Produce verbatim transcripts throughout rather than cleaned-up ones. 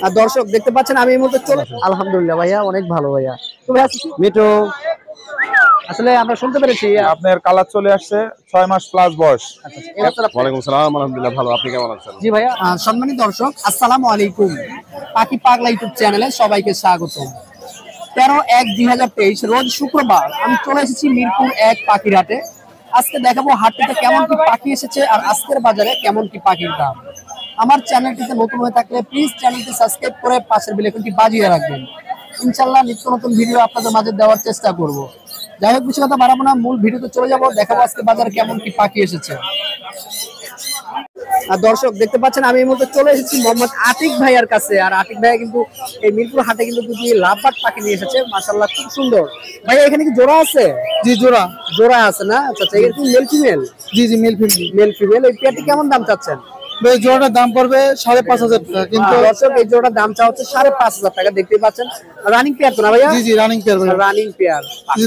আর দর্শক দেখতে পাচ্ছেন আমি এই মুহূর্তে চলে আলহামদুলিল্লাহ ভাইয়া অনেক ভালো ভাইয়া। তো ভাইয়া মিঠু আসলে আমরা শুনতে পেরেছি আপনার কালার চলে আসছে ছয় মাস প্লাস বয়স। ওয়ালাইকুম আসসালাম, আলহামদুলিল্লাহ ভালো, আপনি কেমন আছেন? জি ভাইয়া। সম্মানিত দর্শক আসসালামু আলাইকুম, পাখি পাগলা ইউটিউব চ্যানেলে সবাইকে স্বাগতম। তেরো এক দুই হাজার তেইশ রোজ শুক্রবার আমি চলে এসেছি মিরপুর এক পাখির হাটে। আজকে দেখাবো হাটটিতে কেমন কি পাখি এসেছে আর আজকের বাজারে কেমন কি পাখির দাম। আমার চ্যানেলটিতে নতুন হয়ে থাকলে প্লিজ চ্যানেলটি সাবস্ক্রাইব করে পাশের বেল আইকনটি বাজিয়ে রাখবেন। ইনশাআল্লাহ নিত্য নতুন ভিডিও আপনাদের মাঝে দেওয়ার চেষ্টা করব। যাই হোক, বেশি কথা বাড়াবো না, মূল ভিডিওতে চলে যাবো, দেখাবো আজকে বাজারে কেমন কি পাখি এসেছে। আর দর্শক দেখতে পাচ্ছেন আমি এই মুহূর্তে চলে এসেছি মোহাম্মদ আতিক ভাইয়ার কাছে। আর আতিক ভাইয়া কিন্তু এই মিরপুর হাটে কিন্তু দুটি লাভবাট পাখি নিয়ে এসেছে, মাশাআল্লাহ খুব সুন্দর। ভাইয়া এখানে কি জোড়া আছে? জি জোড়া জোড়া আছে না? আচ্ছা আচ্ছা, এর কি মেল ফিমেল? জি জি মেল ফিমেল। Male female. এই পেয়ারটি কেমন দাম চাচ্ছেন? এই জোড়াটার দাম পড়বে সাড়ে পাঁচ হাজার টাকা। কিন্তু দর্শক এই জোড়াটার দাম চা হচ্ছে সাড়ে পাঁচ হাজার টাকা। দেখতেই পাচ্ছেন রানিং পেয়ার তো না ভাইয়া? জি জি রানিং পেয়ার। Running pair.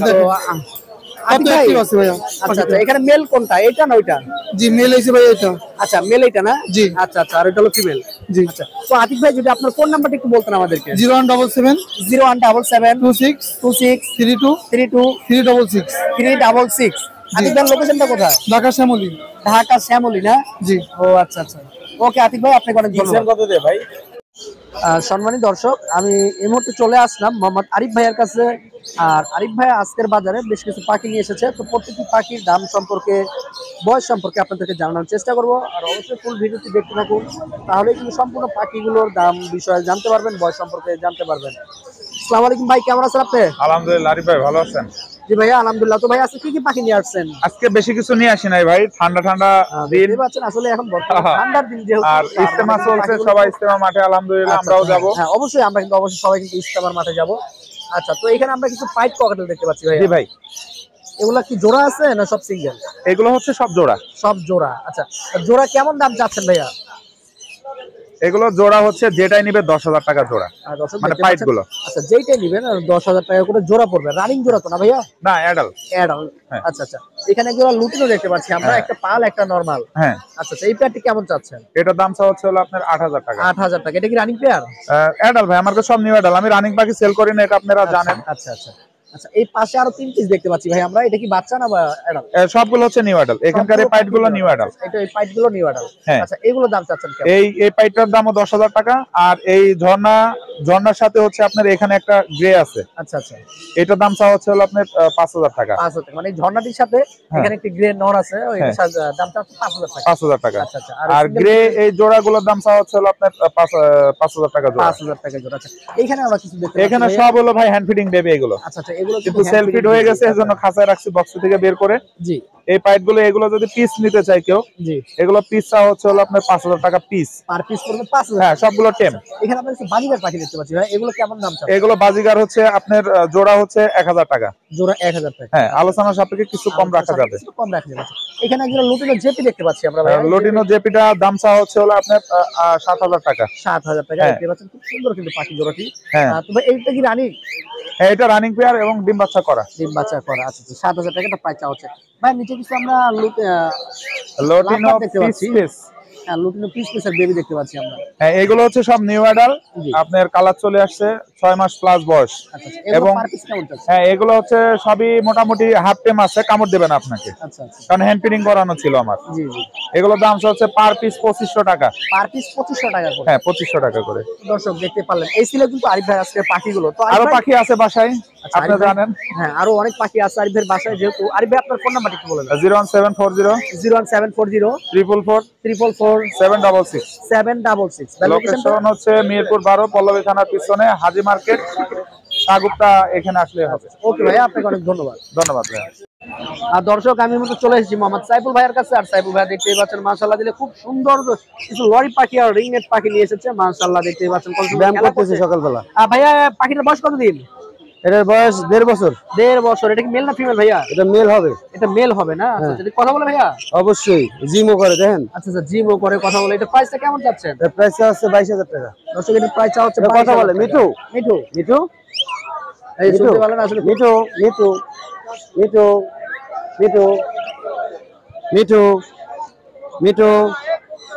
আচ্ছা আচ্ছা, এখানে মেল কোনটা, এটা না ওইটা? জি মেল হইছে ভাই এটা। আচ্ছা মেল এটা না? জি আচ্ছা আচ্ছা, আর এটা হলো ফিমেল। জি আচ্ছা, তো আতিক ভাই যদি আপনার ফোন নাম্বারটা একটু বলতেন আমাদেরকে। Zero one double seven zero one double seven two six two six three two three two three double six three double six. Atik ভাইয়ের লোকেশনটা কোথায়? ঢাকা শ্যামলী। ঢাকা শ্যামলী না? জি। ও আচ্ছা আচ্ছা, ওকে আতিক ভাই আপনাকে অনেক ধন্যবাদ। কত দে ভাই? সম্মানিত দর্শক আমি এই মুহূর্তে চলে আসলাম মোহাম্মদ আরিফ ভাইয়ের কাছে। আর আরিফ ভাই আজকের বাজারে বেশ কিছু পাখি নিয়ে এসেছে। তো প্রত্যেকটি পাখির দাম সম্পর্কে, বয়স সম্পর্কে আপনাদেরকে জানানোর চেষ্টা করব। আর অবশ্যই ফুল ভিডিওটি দেখতে থাকুন, তাহলে কিন্তু সম্পূর্ণ পাখিগুলোর দাম বিষয়ে জানতে পারবেন, বয়স সম্পর্কে জানতে পারবেন। আসসালামু আলাইকুম ভাই, কেমন আছেন আপনি? আলহামদুলিল্লাহ আরিফ ভাই, ভালো আছেন? জি ভাইয়া আলহামদুলিল্লাহ। তো ভাই আজকে কি কি পাখি নিয়ে আসছেন? আজকে বেশি কিছু নিয়ে আসি নাই ভাই, ঠান্ডা ঠান্ডা দিন পাচ্ছেন আসলে এখন বর্তমানে ঠান্ডার দিন যেহেতু, আর ইজতেমা চলছে, সবাই ইজতেমা মাঠে আলহামদুলিল্লাহ আমরাও যাব। হ্যাঁ অবশ্যই, আমরা কিন্তু অবশ্যই সবাই কিন্তু ইজতেমার মাঠে যাব। আচ্ছা, তো এখানে আমরা কিছু পাইট ককাটেল দেখতে পাচ্ছি ভাই। জি ভাই। এগুলা কি জোড়া আছে না সব সিঙ্গেল? এগুলো হচ্ছে সব জোড়া। সব জোড়া। আচ্ছা, জোড়া কেমন দাম চাচ্ছেন ভাইয়া? এগুলো জোড়া হচ্ছে যেটাই নিবে দশ হাজার টাকা জোড়া, মানে পাইট গুলো। আচ্ছা, যেটাই নিবেন দশ হাজার টাকা করে জোড়া পড়বে। রানিং জোড়া তো না ভাইয়া? না অ্যাডাল। অ্যাডাল। আচ্ছা আচ্ছা, এখানে জোড়া লুটিনো দেখতে পাচ্ছি আমরা, একটা পাল একটা নরমাল। হ্যাঁ। আচ্ছা আচ্ছা, এই পেয়ারটি কেমন চাচ্ছেন? এটার দাম চাওয়া হচ্ছে হলো আপনার আট হাজার টাকা। আট হাজার টাকা। এটা কি রানিং পেয়ার? অ্যাডাল ভাই, আমার কাছে সব নিউ অ্যাডাল, আমি রানিং পাখি সেল করি না, এটা আপনারা জানেন। আচ্ছা আচ্ছা আচ্ছা, এই পাশে আরো তিন পিস দেখতে পাচ্ছি ভাই আমরা, এটা কি বাচ্চা না বা অ্যাডাল? সবগুলো হচ্ছে নিউ অ্যাডাল, এখানকার এই পাইট গুলো নিউ অ্যাডাল। এটা এই পাইট গুলো নিউ অ্যাডাল। আচ্ছা, এগুলো দাম চাচ্ছেন কেমন? এই এই পাইটটার দামও দশ হাজার টাকা। আর এই ঝর্ণা ঝর্ণার সাথে হচ্ছে আপনার এখানে একটা গ্রে আছে। আচ্ছা আচ্ছা, এটার দাম চাওয়া হচ্ছে হলো আপনার পাঁচ হাজার টাকা। পাঁচ হাজার টাকা, মানে এই ঝর্ণাটির সাথে এখানে একটা গ্রে নর আছে, ওই দাম চাচ্ছে পাঁচ হাজার টাকা। পাঁচ হাজার টাকা। আচ্ছা আচ্ছা, আর গ্রে এই জোড়াগুলোর দাম চাওয়া হচ্ছে হলো আপনার পাঁচ হাজার টাকা জোড়া। পাঁচ হাজার টাকা জোড়া। আচ্ছা, এখানে আমরা কিছু দেখতে পাচ্ছি, এখানে সব হলো ভাই হ্যান্ড ফিডিং বেবি এগুলো। আচ্ছা আচ্ছা, এগুলো কিন্তু সেল ফিড হয়ে গেছে, এজন্য খাঁচায় রাখছি বক্স থেকে বের করে। জি। এই পাইট গুলো, এগুলো যদি পিস নিতে চাই কেউ, জি, এগুলো পিস চাওয়া হচ্ছে হলো আপনার পাঁচ হাজার টাকা পিস। পার পিস পড়বে পাঁচ হাজার। হ্যাঁ, সবগুলো টেম। এখানে আমরা কিছু বাজিগার পাখি দেখতে পাচ্ছি ভাই, এগুলো কেমন দাম চাচ্ছেন? এগুলো বাজিগার হচ্ছে আপনার জোড়া হচ্ছে এক হাজার টাকা। জোড়া এক হাজার টাকা। হ্যাঁ, আলোচনা সাপেক্ষে কিছু কম রাখা যাবে। কিছু কম রাখা যাবে। এখানে একজন লুটিনো জেপি দেখতে পাচ্ছি আমরা ভাই। লুটিনো জেপিটা দাম চাওয়া হচ্ছে হলো আপনার সাত হাজার টাকা। সাত হাজার টাকা দেখতে পাচ্ছেন, খুব সুন্দর কিন্তু পাখি জোড়াটি। হ্যাঁ, তবে এইটা কি রানিং? হ্যাঁ, এটা রানিং পেয়ার এবং ডিম বাচ্চা করা। ডিম বাচ্চা করা। আচ্ছা, সাত হাজার টাকাটা প্রাইস চাওয়া হচ্ছে ভাই। নিচে কিছু আমরা লুটিনো দেখতে পাচ্ছি। হ্যাঁ, লুটিনো পিস পিসের বেবি দেখতে পাচ্ছি আমরা। হ্যাঁ, এগুলো হচ্ছে সব নিউ অ্যাডাল, আপনার কালার চলে আসছে ছয় মাস প্লাস বয়স। এবং হ্যাঁ, এগুলো হচ্ছে সবই মোটামুটি হাফ টেম আছে, কামড় দেবে না আপনাকে। আচ্ছা আচ্ছা, কারণ হ্যান্ড ফিডিং করানো ছিল আমার। জি জি। এগুলোর দাম হচ্ছে পার পিস পঁচিশশো টাকা। পার পিস পঁচিশশো টাকা করে? হ্যাঁ, পঁচিশশো টাকা করে। দর্শক দেখতে পারলেন, এই ছিল কিন্তু আরিফ ভাই আজকে পাখিগুলো। তো আরো পাখি আছে বাসায়, আপনারা জানেন। হ্যাঁ, আরো অনেক পাখি আছে আরিফ ভাইয়ের বাসায়। যেহেতু আরিফ ভাই আপনার ফোন নাম্বারটা একটু বলেন। Zero one seven four zero zero one seven four zero triple four triple four seven double six seven double six. Location হচ্ছে মিরপুর বারো, পল্লবী থানার পিছনে, হাজি মার্কেট, সাগুপ্তা, এখানে আসলে হবে। ওকে ভাইয়া, আপনাকে অনেক ধন্যবাদ। ধন্যবাদ ভাইয়া। আর দর্শক আমি মতো চলে এসেছি মোহাম্মদ সাইফুল ভাইয়ের কাছে। আর সাইফুল ভাই দেখতেই পাচ্ছেন মাশাআল্লাহ দিলে খুব সুন্দর কিছু লরি পাখি আর রিংনেট পাখি নিয়ে এসেছে। মাশাআল্লাহ দেখতেই পাচ্ছেন ব্যায়াম করতেছে সকালবেলা। আর ভাইয়া পাখিটার বয়স কতদিন? এটার বয়স দেড় বছর। দেড় বছর। এটা কি মেল না ফিমেল ভাইয়া? এটা মেল হবে। এটা মেল হবে না? আচ্ছা, যদি কথা বলে ভাইয়া? অবশ্যই, জিমও করে দেখেন। আচ্ছা আচ্ছা, জিমও করে, কথা বলে। এটা প্রাইসটা কেমন যাচ্ছে? এর প্রাইস হচ্ছে বাইশ হাজার টাকা। দর্শক, এটা প্রাইস হচ্ছে কথা বলে মিঠু মিঠু মিঠু এই শুনতে ভালো না আসলে। মিঠু মিঠু মিঠু মিঠু মিঠু মিঠু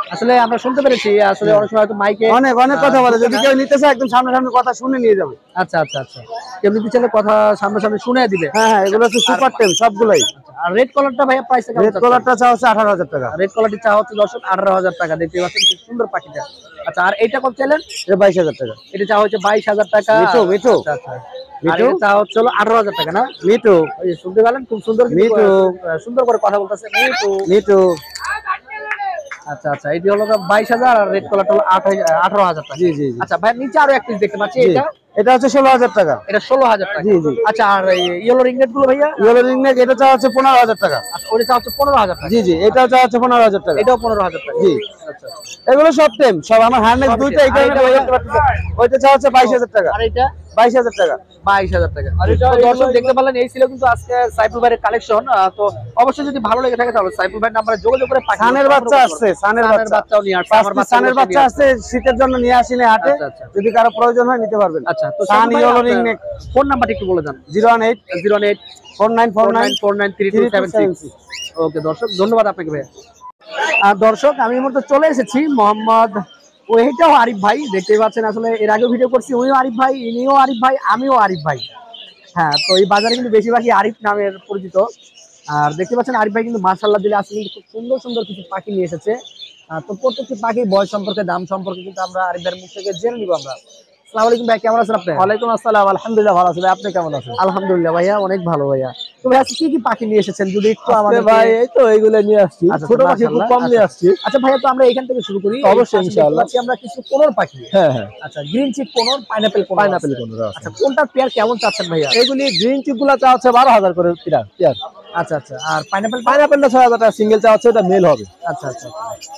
আসলে আমরা শুনতে পেরেছি আসলে অনেক সময় হয়তো মাইকে অনেক অনেক কথা বলে, যদি কেউ নিতে চায় একদম সামনাসামনি কথা শুনে নিয়ে যাবে। আচ্ছা আচ্ছা আচ্ছা, কেউ নিতে চাইলে কথা সামনাসামনি শুনে দিবে। হ্যাঁ হ্যাঁ, এগুলো হচ্ছে সুপার টেম সবগুলাই। আর রেড কলারটা ভাইয়া প্রাইস কেমন? রেড কলারটা চা হচ্ছে আঠারো হাজার টাকা। রেড কলারটি চা হচ্ছে দর্শক আঠারো হাজার টাকা, দেখতে পাচ্ছেন খুব সুন্দর পাখিটা। আচ্ছা, আর এইটা কত চাইলেন? এটা বাইশ হাজার টাকা। এটা চা হচ্ছে বাইশ হাজার টাকা। মিঠু মিঠু আচ্ছা আচ্ছা, আর এটা চা হচ্ছে হলো আঠারো হাজার টাকা না? মিঠু ওই যে শুনতে পেলেন, খুব সুন্দর কিন্তু, মিঠু সুন্দর করে কথা বলতেছে মিঠু মিঠু। আচ্ছা আচ্ছা, এটি হলো বাইশ হাজার আর রেড কলারটা হলো আঠারো হাজার টাকা। জি জি। আচ্ছা ভাই, নিচে আরো এক পিস দেখতে পাচ্ছি, এটা এটা হচ্ছে ষোলো হাজার টাকা। এটা ষোলো হাজার টাকা। জি জি। আচ্ছা, আর ইয়েলো রিংনেট গুলো ভাইয়া? ইয়েলো রিংনেক এটা চা হচ্ছে পনেরো হাজার টাকা। আচ্ছা, ওটা চা হচ্ছে পনেরো হাজার টাকা। জি জি, এটা চা হচ্ছে পনেরো হাজার টাকা। এটাও পনেরো হাজার টাকা। জি। আচ্ছা, এগুলো সব টেম, সব আমার হ্যান্ডনেক দুইটা এই কারণে ওইটা চা হচ্ছে বাইশ হাজার টাকা। আর এটা বাইশ হাজার টাকা। বাইশ হাজার টাকা। তো দর্শক দেখতে পারলেন, এই ছিল কিন্তু আজকে সাইফুল ভাইয়ের কালেকশন। তো অবশ্যই যদি ভালো লেগে থাকে তাহলে সাইফুল ভাইয়ের নাম্বারে যোগাযোগ করে পাখি সানের বাচ্চা আসছে, সানের বাচ্চা বাচ্চাও নিয়ে আসছে। আমার বাচ্চা সানের বাচ্চা আসছে, শীতের জন্য নিয়ে আসিনি হাটে, যদি কারো প্রয়োজন হয় নিতে পারবেন। আচ্ছা, তো সান ইয়েলো রিংনেক। ফোন নাম্বারটা একটু বলে দেন। Zero one eight zero one eight four nine four nine four nine three two seven six. Okay দর্শক, ধন্যবাদ আপনাকে ভাইয়া। আর দর্শক, আমি এই মুহূর্তে চলে এসেছি মোহাম্মদ ওইটাও আরিফ ভাই, দেখতেই পাচ্ছেন। আসলে এর আগেও ভিডিও করছি, উনিও আরিফ ভাই, ইনিও আরিফ ভাই, আমিও আরিফ ভাই। হ্যাঁ, তো এই বাজারে কিন্তু বেশিরভাগই আরিফ নামের পরিচিত। আর দেখতে পাচ্ছেন আরিফ ভাই কিন্তু মাশাআল্লাহ দিলে আজকে কিন্তু খুব সুন্দর সুন্দর কিছু পাখি নিয়ে এসেছে। তো প্রত্যেকটি পাখির বয়স সম্পর্কে, দাম সম্পর্কে কিন্তু আমরা আরিফ ভাইয়ের মুখ থেকে জেনে নিব আমরা। আসসালামু আলাইকুম ভাই, কেমন আছেন আপনি? ওয়ালাইকুম আসসালাম, আলহামদুলিল্লাহ ভালো আছি। আপনি কেমন আছেন? আলহামদুলিল্লাহ ভাইয়া, অনেক ভালো ভাইয়া। তো ভাই আজকে কি কি পাখি নিয়ে এসেছেন যদি একটু আমাদের? ভাই এই তো এইগুলো নিয়ে আসছি, ছোট পাখি খুব কম নিয়ে আসছি। আচ্ছা ভাইয়া, তো আমরা এখান থেকে শুরু করি। অবশ্যই ইনশাআল্লাহ। আমরা কিছু কোনর পাখি। হ্যাঁ হ্যাঁ। আচ্ছা, green cheek conure, pineapple conure. Pineapple conure. আচ্ছা, কোনটার পেয়ার কেমন চাচ্ছেন ভাইয়া? এগুলি গ্রিন চিক গুলা চা হচ্ছে বারো হাজার করে পেয়ার পেয়ার। আচ্ছা আচ্ছা, আর পাইনাপল? পাইনাপলটা ছয় হাজার টাকা সিঙ্গেল চা হচ্ছে, এটা মেল হবে। আচ্ছা আচ্ছা,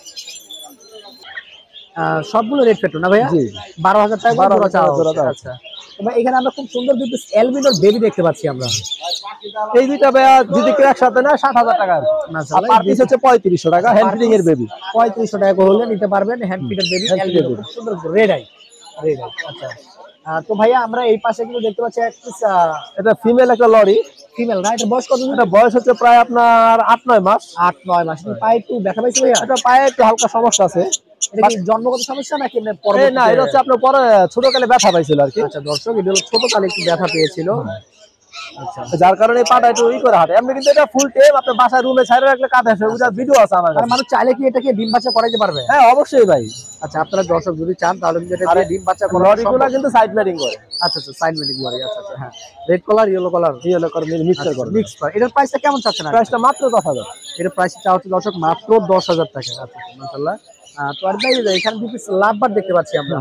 সবগুলো রেড পেট্রো না ভাইয়া? জি, বারো হাজার টাকা বারো জোড়া চাওয়া জোড়া হচ্ছে। আচ্ছা, এবার এখানে আমরা খুব সুন্দর দুটো অ্যালবিনোর বেবি দেখতে পাচ্ছি আমরা। এই দুইটা ভাইয়া যদি কেউ একসাথে নেয় ষাট হাজার টাকা, আর পার পিস হচ্ছে পঁয়ত্রিশশো টাকা। হ্যান্ড ফিডিং এর বেবি পঁয়ত্রিশশো টাকা হলে নিতে পারবেন। হ্যান্ড ফিডের বেবি, খুব সুন্দর রেড আই, রেড আই। আচ্ছা, তো ভাইয়া আমরা এই পাশে কিন্তু দেখতে পাচ্ছি এক পিস, এটা ফিমেল একটা লরি। ফিমেল না? এটা বয়স কত? এটা বয়স হচ্ছে প্রায় আপনার আট নয় মাস। আট নয় মাস। পায়ে একটু ব্যথা পাইছে ভাইয়া? এটা পায়ে একটু হালকা সমস্যা আছে। এটা কি জন্মগত সমস্যা নাকি এমনি পরে? না, এটা হচ্ছে আপনার পরে ছোটকালে ব্যথা পাইছিল আর কি। আচ্ছা দর্শক, এটা হলো ছোটকালে একটু ব্যথা পেয়েছিল। আচ্ছা, যার কারণে পাটা একটু ই করে হাঁটে। এমনি কিন্তু এটা ফুল টেম, আপনার বাসায় রুমে ছাইরে রাখলে কাঁধে আসে, ওটা ভিডিও আছে আমার কাছে। আর মানুষ চাইলে কি এটাকে ডিম বাচ্চা করাইতে পারবে? হ্যাঁ অবশ্যই ভাই। আচ্ছা, আপনারা দর্শক যদি চান তাহলে কিন্তু এটা ডিম বাচ্চা করা লরিগুলো কিন্তু সাইড ব্লাডিং করে। আচ্ছা আচ্ছা, সাইড ব্লাডিং করে। আচ্ছা আচ্ছা, হ্যাঁ, red colour yellow colour yellow করে মিক্সচার করে মিক্স করে। এটার প্রাইসটা কেমন চাচ্ছেন? প্রাইসটা মাত্র দশ হাজার। এটার প্রাইসটা চাওয়া হচ্ছে দর্শক মাত্র দশ হাজার টাকা। আচ্ছা মাশাআল্লাহ। তো আর ভাই এখানে দুটো লাভবার দেখতে পাচ্ছি আমরা।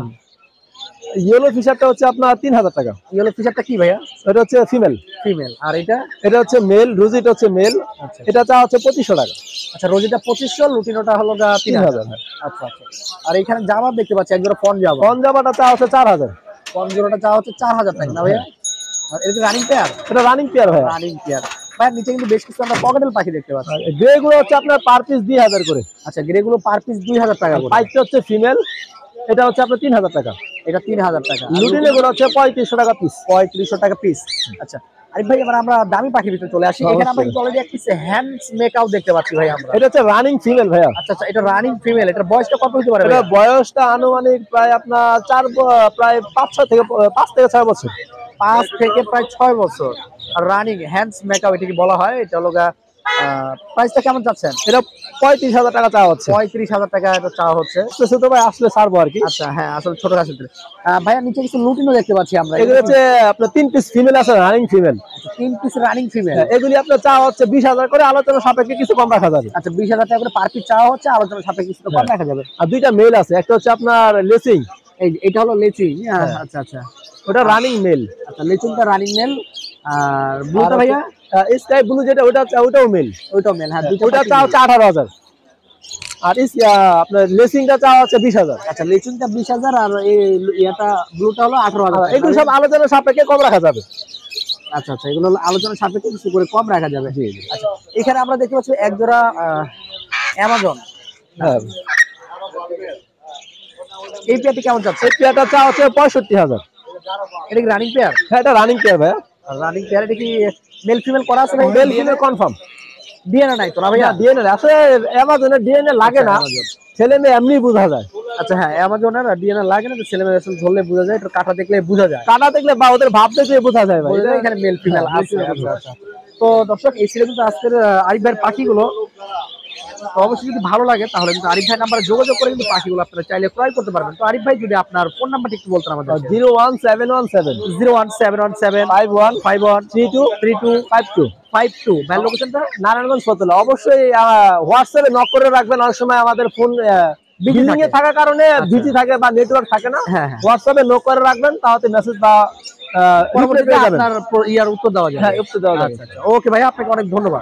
ইয়েলো ফিশারটা হচ্ছে আপনার তিন হাজার টাকা। ইয়েলো ফিশারটা কি ভাইয়া? এটা হচ্ছে ফিমেল। ফিমেল। আর এটা? এটা হচ্ছে মেল, রুজিটা হচ্ছে মেল। এটা চা হচ্ছে পঁচিশশো টাকা। আচ্ছা, রোজিটা পঁচিশশো, লুটিনোটা হলো তিন হাজার। আচ্ছা আচ্ছা, আর এখানে জামা দেখতে পাচ্ছি একজোড়া ফন জামা। ফন জামাটা চা হচ্ছে চার হাজার। ফন জোড়াটা চা হচ্ছে চার হাজার টাকা না ভাইয়া? আর এটা রানিং পেয়ার? এটা রানিং পেয়ার ভাই। Running pair. ভাই নিচে কিন্তু বেশ কিছু আমরা পকেটেল পাখি দেখতে পাচ্ছি। গ্রে গুলো হচ্ছে আপনার পার পিস দুই হাজার করে। আচ্ছা, গ্রে গুলো পার পিস দুই হাজার টাকা করে। পাইটটা হচ্ছে ফিমেল, এটা হচ্ছে আপনার তিন হাজার টাকা। এটা তিন হাজার টাকা। লুটিনে গুলো হচ্ছে পঁয়ত্রিশশো টাকা পিস। পঁয়ত্রিশশো টাকা পিস। আচ্ছা আরিফ ভাই, এবার আমরা দামি পাখির ভিতরে চলে আসি। এখানে আমরা কিন্তু অলরেডি একটা হ্যান্ডস মেকআপ দেখতে পাচ্ছি ভাই আমরা। এটা হচ্ছে রানিং ফিমেল ভাইয়া। আচ্ছা আচ্ছা, এটা রানিং ফিমেল। এটার বয়সটা কত হতে পারে? এটা বয়সটা আনুমানিক প্রায় আপনার চার প্রায় পাঁচ ছয় থেকে পাঁচ থেকে ছয় বছর। পাঁচ থেকে প্রায় ছয় বছর। আর রানিং হ্যান্ডস মেকআপ এটা কি বলা হয়? এটা হলো প্রাইসটা কেমন চাচ্ছেন? এটা পঁয়ত্রিশ হাজার টাকা চাওয়া হচ্ছে। পঁয়ত্রিশ হাজার টাকা এটা চাওয়া হচ্ছে। তো ভাই আসলে ছাড়বো আর কি। আচ্ছা হ্যাঁ, আসলে ছোট গাছের ভাইয়া নিচে কিছু লুটিনো দেখতে পাচ্ছি আমরা। এগুলো হচ্ছে আপনার তিন পিস ফিমেল আছে, রানিং ফিমেল। তিন পিস রানিং ফিমেল। এগুলি আপনার চাওয়া হচ্ছে বিশ হাজার করে, আলোচনা সাপেক্ষে কিছু কম রাখা যাবে। আচ্ছা, বিশ হাজার টাকা করে পার পিস চাওয়া হচ্ছে, আলোচনা সাপেক্ষে কিছু কম রাখা যাবে। আর দুইটা মেল আছে, একটা হচ্ছে আপনার লেসিং। এই এটা হলো লেচিং। আচ্ছা আচ্ছা, ওটা রানিং মেল। আচ্ছা, লেচিংটা রানিং মেল। আর ব্লুটা ভাইয়া? স্কাই ব্লু যেটা, ওটা ওটাও মেল। ওইটাও মেল। হ্যাঁ, ওটা চাওয়া হচ্ছে আঠারো হাজার। আর আপনার লেসিংটা চাওয়া হচ্ছে বিশ হাজার। আচ্ছা, লেচিংটা বিশ হাজার আর এই ইয়াটা ব্লুটা হলো আঠারো হাজার। এগুলো সব আলোচনা সাপেক্ষে কম রাখা যাবে। আচ্ছা আচ্ছা, এগুলো হলো আলোচনা সাপেক্ষে কিছু করে কম রাখা যাবে। জি জি। আচ্ছা, এখানে আমরা দেখতে পাচ্ছি এক জোড়া অ্যামাজন। হ্যাঁ, এই পেয়ারটি কেমন যাচ্ছে? এই পেয়ারটা চাওয়া হচ্ছে পঁয়ষট্টি হাজার। এটা কি রানিং পেয়ার? হ্যাঁ, এটা রানিং পেয়ার ভাই। Running pair. এটা কি মেল ফিমেল করা আছে ভাই? Male female confirm. ডিএনএ নাই তো না ভাইয়া? ডিএনএ আসলে অ্যামাজনের ডিএনএ লাগে না, ছেলে মেয়ে এমনি বোঝা যায়। আচ্ছা হ্যাঁ, অ্যামাজনের ডিএনএ লাগে না, ছেলে মেয়ে আসলে ধরলে বোঝা যায়, একটু কাটা দেখলে বোঝা যায়, কাটা দেখলে বা ওদের ভাব দেখলে বোঝা যায় ভাই এখানে মেল ফিমেল আছে। আচ্ছা আচ্ছা। তো দর্শক এই ছিল কিন্তু আজকের আরিফ ভাইয়ের পাখিগুলো। তো অবশ্যই যদি ভালো লাগে তাহলে কিন্তু আরিফ ভাই নাম্বারে যোগাযোগ করে কিন্তু পাখিগুলো আপনারা চাইলে ক্রয় করতে পারবেন। তো আরিফ ভাই যদি আপনার ফোন নাম্বারটি একটু বলতেন আমাদের। Zero one seven one seven zero one seven one seven five one five one three two three two five two five two ভাই লোকেশনটা নারায়ণগঞ্জ ফতুল্লা। অবশ্যই হোয়াটসঅ্যাপে নক করে রাখবেন, অনেক সময় আমাদের ফোন বিল্ডিং এ থাকার কারণে বিজি থাকে বা নেটওয়ার্ক থাকে না, হোয়াটসঅ্যাপে নক করে রাখবেন, তাহলে মেসেজ বা আপনার ইয়ার উত্তর দেওয়া যায়। হ্যাঁ, উত্তর দেওয়া যাবে। ওকে ভাই, আপনাকে অনেক ধন্যবাদ।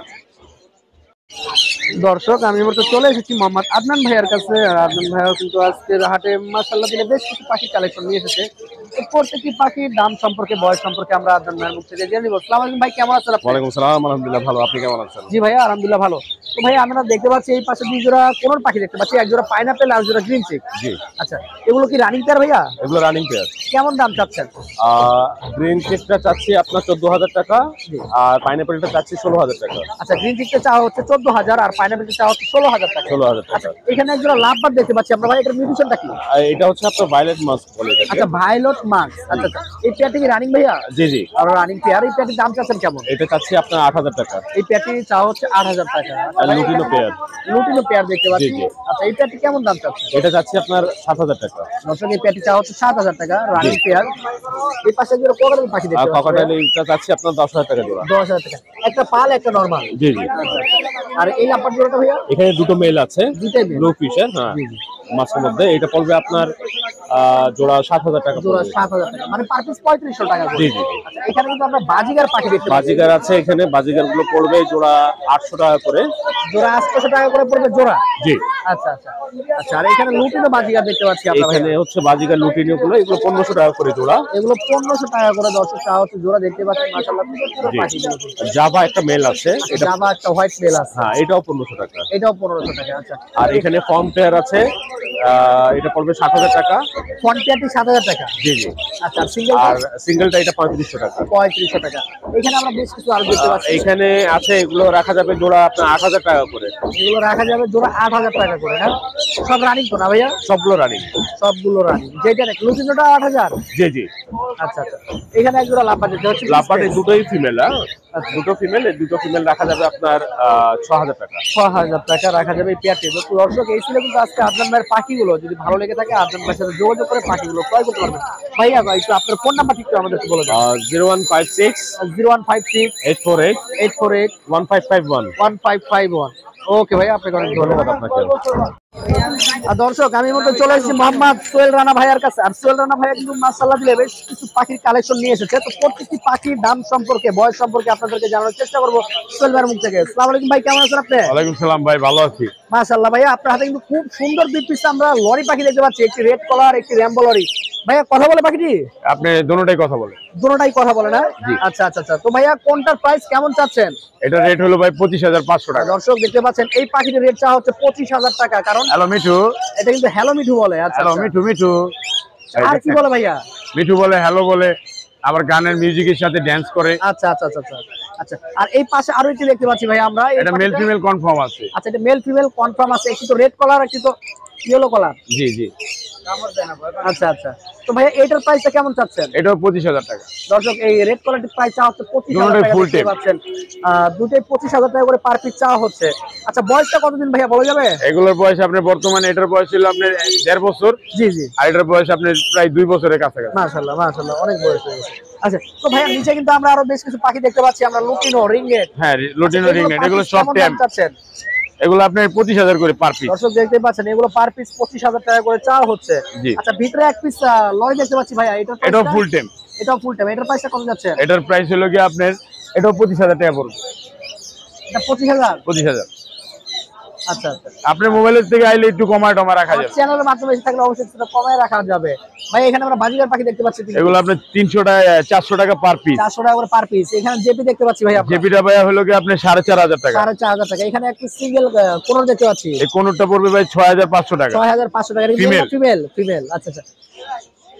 দর্শক আমি এবার চলে এসেছি মোহাম্মদ আদনান ভাইয়ার কাছে। আর আদনান ভাইয়া কিন্তু আজকের হাটে মাশাআল্লাহ দিলে বেশ কিছু পাখি কালেকশন নিয়ে এসেছে। তো প্রত্যেকটি পাখির দাম সম্পর্কে, বয়স সম্পর্কে আমরা আদনান ভাইয়ের মুখ থেকে জেনে নিব। আসসালামু আলাইকুম ভাই, কেমন আছেন আপনি? ওয়ালাইকুম আসসালাম, আলহামদুলিল্লাহ ভালো, আপনি কেমন আছেন? জি ভাইয়া আলহামদুলিল্লাহ ভালো। তো ভাই আমরা দেখতে পাচ্ছি এই পাশে দুই জোড়া কোন পাখি দেখতে পাচ্ছি, এক জোড়া পাইনাপেল আর জোড়া গ্রিন চিক। জি আচ্ছা, এগুলো কি রানিং পেয়ার ভাইয়া? এগুলো রানিং পেয়ার। কেমন দাম চাচ্ছেন? গ্রিন চিকটা চাচ্ছি আপনার চোদ্দ হাজার টাকা, আর পাইনাপেলটা চাচ্ছি ষোলো হাজার টাকা। আচ্ছা, গ্রিন চিকটা চাওয়া হচ্ছে চোদ্দ হাজার আর পাইনাপেলটা চাওয়া হচ্ছে ষোলো হাজার টাকা। ষোলো হাজার টাকা। এখানে এক জোড়া লাভবার্ড দেখতে পাচ্ছি আমরা ভাই, এটার মিউটেশনটা কি? এটা হচ্ছে আপনার ভায়োলেট মাস্ক বলে এটাকে। আচ্ছা, ভায়োলেট মাস্ক। আচ্ছা আচ্ছা, এই পেয়ারটি কি রানিং ভাইয়া? জি জি, আর রানিং পেয়ার। এই পেয়ারটির দাম চাচ্ছেন কেমন? এটা চাচ্ছি আপনার আট হাজার টাকা। এই পেয়ারটি চাওয়া হচ্ছে আট হাজার টাকা। আর লুটিনো পেয়ার। লুটিনো পেয়ার দেখতে পাচ্ছি। জি, জি। আচ্ছা, এই পেয়ারটি কেমন দাম চাচ্ছেন? এটা চাচ্ছি আপনার সাত হাজার টাকা। দর্শক এই পেয়ারটি চাওয়া হচ্ছে সাত হাজার টাকা, রানিং পেয়ার। এই পাশে যে কোকাটেল পাখি দেখতে আর পাচ্ছি, ককাটেল এটা চাচ্ছি আপনার দশ হাজার টাকা জোড়া। দশ হাজার টাকা। একটা পাল একটা নরমাল। জি জি। আর এই লাম্বার জোড়াটা ভাইয়া? এখানে দুটো মেল আছে, দুটাই মেল। ব্লু ফিশের। হ্যাঁ, মাছের মধ্যে এটা পড়বে আপনার আহ, জোড়া সাত হাজার টাকা জোড়া পড়বে। সাত হাজার টাকা, মানে পার পিস পঁয়ত্রিশশো টাকা করে। জি জি। আচ্ছা, এখানে কিন্তু আমরা বাজিগার পাখি দেখতে পাচ্ছি। বাজিগার আছে এখানে, বাজিগার গুলো পড়বে জোড়া আটশো টাকা করে। জোড়া আটশো টাকা করে পড়বে জোড়া। জি। আচ্ছা আচ্ছা আচ্ছা। আর এখানে লুটিনো বাজিগার দেখতে পাচ্ছি আমরা। এখানে হচ্ছে বাজিগার লুটিনিও গুলো, এগুলো পনেরোশো টাকা করে জোড়া। এগুলো পনেরোশো টাকা করে দর্শক চাওয়া হচ্ছে জোড়া, দেখতে পাচ্ছেন মাশাআল্লাহ। জি। জাভা একটা মেল আছে, এটা জাভা একটা হোয়াইট মেল আছে। হ্যাঁ, এটাও পনেরোশো টাকা। এটাও পনেরোশো টাকা। আচ্ছা, আর এখানে ফর্ম পেয়ার আছে, আহ, এটা পড়বে সাত হাজার টাকা। ফ্রন্ট পেয়ারটি সাত হাজার টাকা। জি জি। আচ্ছা, সিঙ্গেল আর সিঙ্গেলটা এটা পঁয়ত্রিশশো টাকা। পঁয়ত্রিশশো টাকা। এখানে আমরা বেশ কিছু আরো দেখতে পাচ্ছি। এইখানে আছে, এগুলো রাখা যাবে জোড়া আপনার আট হাজার টাকা করে। এগুলো রাখা যাবে জোড়া আট হাজার টাকা করে। না সব রানিং তো না ভাইয়া? সবগুলো রানিং। সবগুলো রানিং। যেটা লুটিনোটা আট হাজার। জি জি। আচ্ছা আচ্ছা। এখানে এক জোড়া লাভবার্ড দেখতে পাচ্ছি। লাভবার্ডে দুটোই ফিমেল। হ্যাঁ, দুটো ফিমেল, এই দুটো ফিমেল রাখা যাবে আপনার ছ হাজার টাকা। ছ হাজার টাকা রাখা যাবে এই পেয়ারটি। তো দর্শক এই ছিল কিন্তু আজকে আদনান ভাইয়ের পাখিগুলো। যদি ভালো লেগে থাকে আদনান ভাইয়ের সাথে যোগাযোগ করে পাখিগুলো ক্রয় করতে পারবেন। ভাইয়া ভাই একটু আপনার ফোন নাম্বার ঠিক আমাদের একটু বলে দেন। Zero one five six zero one five six eight four eight eight four eight one five five one one five five one. Okay ভাই, আপনাকে অনেক ধন্যবাদ। আপনাকে। আর দর্শক আমি মতো চলে এসেছি মোহাম্মদ সোহেল রানা ভাইয়ার কাছে। আর সোহেল রানা ভাইয়া কিন্তু মাশাআল্লাহ দিলে বেশ কিছু পাখির কালেকশন নিয়ে এসেছে। তো প্রত্যেকটি পাখির দাম সম্পর্কে, বয়স সম্পর্কে আপনাদেরকে জানানোর চেষ্টা করবো সোহেল ভাইয়ের মুখ থেকে। আসসালামু আলাইকুম ভাই, কেমন আছেন আপনি? ওয়ালাইকুম সালাম ভাই, ভালো আছি। মাশাআল্লাহ ভাইয়া, আপনার হাতে কিন্তু খুব সুন্দর দুই পিস আমরা লরি পাখি দেখতে পাচ্ছি, একটি রেড কলার, একটি র্যাম্বো লরি। ভাইয়া কথা বলে পাখিটি? আপনি দোনোটাই কথা বলেন? দুটোটাই কথা বলে না? আচ্ছা আচ্ছা আচ্ছা। তো ভাইয়া কোনটার প্রাইস কেমন চাচ্ছেন? এটা রেট হলো ভাই পঁচিশ হাজার পাঁচশো টাকা। দর্শক দেখতে পাচ্ছেন এই পাখিটির রেট চাওয়া হচ্ছে পঁচিশ হাজার টাকা। কারণ হ্যালো মিঠু, এটা কিন্তু হ্যালো মিঠু বলে। আচ্ছা, হ্যালো মিঠু। মিঠু আর কি বলে ভাইয়া? মিঠু বলে, হ্যালো বলে, আবার গানের মিউজিকের সাথে ড্যান্স করে। আচ্ছা আচ্ছা আচ্ছা আচ্ছা আচ্ছা। আর এই পাশে আরো একটি দেখতে পাচ্ছি ভাই আমরা। এটা মেল ফিমেল কনফার্ম আছে। আচ্ছা, এটা মেল ফিমেল কনফার্ম আছে। একটি তো রেড কলার, একটি তো ইয়েলো কলার। জি জি। আচ্ছা আচ্ছা। তো ভাইয়া এটার প্রাইসটা কেমন চাচ্ছেন? এটাও পঁচিশ হাজার টাকা। দর্শক এই রেড কলারটির প্রাইস চাওয়া হচ্ছে পঁচিশ হাজার টাকা। ফুল দেখতে পাচ্ছেন দুটোই পঁচিশ হাজার টাকা করে পার পিস চাওয়া হচ্ছে। আচ্ছা, বয়সটা কতদিন ভাইয়া বলা যাবে? এগুলোর বয়স আপনার বর্তমানে, এটার বয়স ছিল আপনার দেড় বছর। জি জি। আর এটার বয়স আপনার প্রায় দুই বছরের কাছাকাছি। মাশাআল্লাহ মাশাআল্লাহ, অনেক বয়স হয়ে গেছে। আচ্ছা, তো ভাইয়া নিচে কিন্তু আমরা আরো বেশ কিছু পাখি দেখতে পাচ্ছি আমরা, লুটিনো, রিংনেট। হ্যাঁ, লুটিনো, রিংনেট, এগুলো সব কেমন ট্যাম। দাম চাচ্ছেন? এগুলো আপনার পঁচিশ হাজার করে পার পিস। দর্শক দেখতে পাচ্ছেন এগুলো পার পিস পঁচিশ হাজার টাকা করে চাওয়া হচ্ছে। জি। আচ্ছা, ভিতরে এক পিস লরি দেখতে পাচ্ছি ভাইয়া, এটা এটাও ফুল টাইম। এটাও ফুল টাইম। এটার প্রাইসটা কত যাচ্ছে? এটার প্রাইস হলো কি আপনার, এটাও পঁচিশ হাজার টাকা পড়বে। এটা পঁচিশ হাজার? পঁচিশ হাজার। আচ্ছা আচ্ছা। আপনার মোবাইলের থেকে আইলে একটু কমায় টমা রাখা যাবে। চ্যানেলের মাধ্যমে এসে থাকলে অবশ্যই সেটা কমায় রাখা যাবে। ভাই এখানে আমরা বাজিগার পাখি দেখতে পাচ্ছি। এগুলো আপনার তিনশো টাকা, চারশো টাকা পার পিস। চারশো টাকা করে পার পিস। এখানে জেপি দেখতে পাচ্ছি ভাই, জেপিটা ভাইয়া হলো কি আপনার সাড়ে চার হাজার টাকা। সাড়ে চার হাজার টাকা। এখানে একটা সিঙ্গেল কোন দেখতে পাচ্ছি, এই কোনটা পড়বে ভাই ছয় হাজার পাঁচশো টাকা। ছয় হাজার পাঁচশো টাকা। Female female female. আচ্ছা আচ্ছা।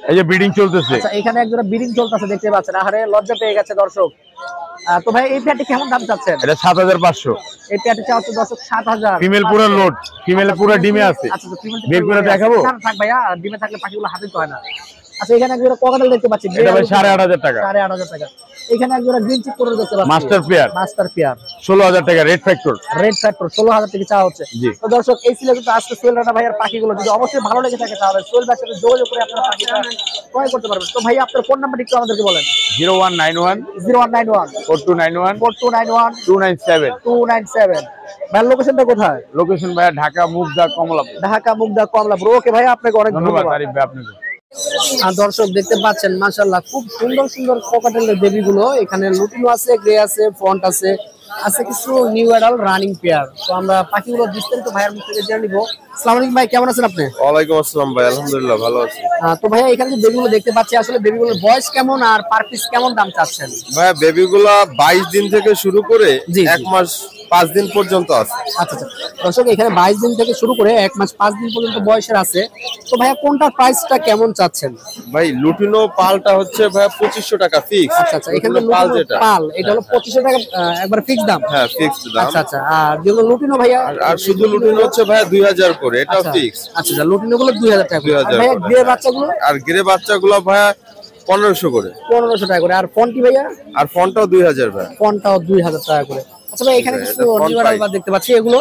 এই যে ব্রিডিং চলতেছে। আচ্ছা এখানে একজোড়া ব্রিডিং চলতেছে দেখতে পাচ্ছেন, আরে লজ্জা পেয়ে গেছে দর্শক। তো ভাই এই পেয়ারটি কেমন দাম চাচ্ছেন? এটা সাত হাজার পাঁচশো। এই পেয়ারটি চাওয়া হচ্ছে দর্শক সাত হাজার। ফিমেল পুরো লোড, ফিমেল পুরো ডিমে আছে। আচ্ছা তো ফিমেল বের করে দেখাবো? থাক ভাইয়া, ডিমে থাকলে পাখিগুলো হাতে তো হয় না। আচ্ছা এখানে একজোড়া ককাটেল দেখতে পাচ্ছি, এটা ভাই সাড়ে আট হাজার টাকা। সাড়ে আট হাজার টাকা। এখানে একজোড়া গ্রিন চিক করে দেখতে পাচ্ছি, মাস্টার পেয়ার, মাস্টার পেয়ার ষোলো হাজার টাকা। রেড ফ্যাক্টর, রেড ফ্যাক্টর ষোলো হাজার টাকা চাওয়া হচ্ছে। জি। তো দর্শক এই ছিল কিন্তু আজকে সোহেল রানা ভাইয়ের পাখিগুলো। যদি অবশ্যই ভালো লেগে থাকে তাহলে সোহেল ভাইয়ের সাথে যোগাযোগ করে আপনারা পাখিটা ক্রয় করতে পারবেন। তো ভাই আপনার ফোন নাম্বারটি একটু আমাদেরকে বলেন। Zero one nine one zero one nine one four two nine one four two nine one two nine seven two nine seven. ভাইয়ের লোকেশনটা কোথায়? লোকেশন ভাইয়া ঢাকা মুগদা কমলাপুর। ঢাকা মুগদা কমলাপুর। ওকে ভাই আপনাকে অনেক ধন্যবাদ ধন্যবাদ। আরিফ ভাই আপনাকে। আর দর্শক দেখতে পাচ্ছেন মাশাআল্লাহ খুব সুন্দর সুন্দর ককাটেলের বেবিগুলো। এখানে লুটিনো আছে, গ্রে আছে, ফন্ট আছে, আছে কিছু নিউ অ্যাডাল রানিং পেয়ার। তো আমরা পাখিগুলো বিস্তারিত ভাইয়ের মুখ থেকে জেনে নিব। আসসালামু আলাইকুম ভাই, কেমন আছেন আপনি? ওয়ালাইকুম আসসালাম ভাই, আলহামদুলিল্লাহ ভালো আছি। তো ভাইয়া এখানে যে বেবিগুলো দেখতে পাচ্ছি আসলে বেবিগুলোর বয়স কেমন আর পার পিস কেমন দাম চাচ্ছেন? ভাইয়া বেবিগুলা বাইশ দিন থেকে শুরু করে জি, এক মাস পাঁচ দিন পর্যন্ত আছে। আচ্ছা আচ্ছা দর্শক এখানে বাইশ দিন থেকে শুরু করে এক মাস পাঁচ দিন পর্যন্ত বয়সের আছে। তো ভাইয়া কোনটার প্রাইসটা কেমন চাচ্ছেন? ভাই লুটিনো পালটা হচ্ছে ভাইয়া পঁচিশশো টাকা ফিক্স। আচ্ছা আচ্ছা এখানে পাল যেটা পাল এটা হলো পঁচিশশো টাকা একবার ফিক্স দাম। হ্যাঁ ফিক্সড দাম। আচ্ছা আচ্ছা আর যেগুলো লুটিনো ভাইয়া? আর শুধু লুটিনো হচ্ছে ভাইয়া দুই হাজার করে, এটা ফিক্স। আচ্ছা আচ্ছা লুটিনো গুলো দুই হাজার টাকা। দুই হাজার ভাইয়া গ্রে বাচ্চাগুলো? আর গ্রে বাচ্চাগুলো ভাইয়া পনেরোশো করে। পনেরোশো টাকা করে। আর ফন্টি ভাইয়া? আর ফোনটাও দুই হাজার ভাই। ফন্টটাও দুই হাজার টাকা করে। আচ্ছা ভাই এখানে কিছু নিউ অ্যাডাল দেখতে পাচ্ছি, এগুলো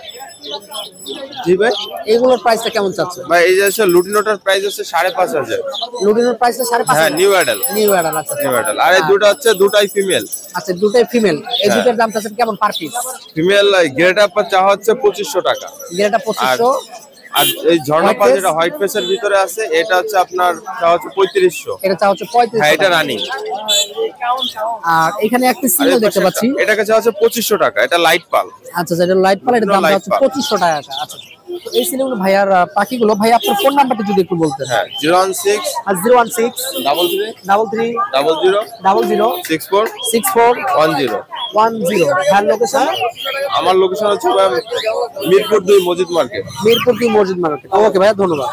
জি ভাই এগুলোর প্রাইসটা কেমন চাচ্ছে? ভাই এই যে লুটিনোটার প্রাইস হচ্ছে সাড়ে পাঁচ হাজার। লুটিনোর প্রাইসটা সাড়ে পাঁচ হ্যাঁ হাজার। New adult. নিউ অ্যাডাল আচ্ছা নিউ অ্যাডাল। আর এই দুটো হচ্ছে দুটাই ফিমেল। আচ্ছা দুটাই ফিমেল। এই দুটার দাম চাচ্ছেন কেমন পার পিস? ফিমেল গ্রেটা চাওয়া হচ্ছে পঁচিশশো টাকা। গ্রেটা পঁচিশশো। আর এই ঝর্ণা পাল যেটা হোয়াইট ফেসের ভিতরে আছে এটা হচ্ছে আপনার চাওয়া হচ্ছে পঁয়ত্রিশশো। এটা চাওয়া হচ্ছে পঁয়ত্রিশ। হ্যাঁ এটা রানিং। আর এখানে একটা সিঙ্গেল দেখতে পাচ্ছি, এটাকে চাওয়া হচ্ছে পঁচিশশো টাকা। এটা লাইট পাল। আচ্ছা আচ্ছা এটা লাইট পাল, এটার দাম হচ্ছে পঁচিশশো টাকা। আচ্ছা তো এই সিলেগুলো ভাইয়ার পাখিগুলো। ভাই আপনার ফোন নাম্বারটা যদি একটু বলতেন। হ্যাঁ জিরো ওয়ান সিক্স আর zero one six double three double three double zero double zero six four six four one zero one zero. ভাইয়ার লোকেশন? আমার লোকেশন হচ্ছে মিরপুর দুই মসজিদ মার্কেট। মিরপুর দুই মসজিদ মার্কেট। ওকে ভাইয়া ধন্যবাদ।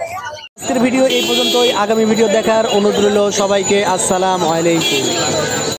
আজকের ভিডিও এই পর্যন্তই। আগামী ভিডিও দেখার অনুরোধ রইল সবাইকে। আসসালামু আলাইকুম।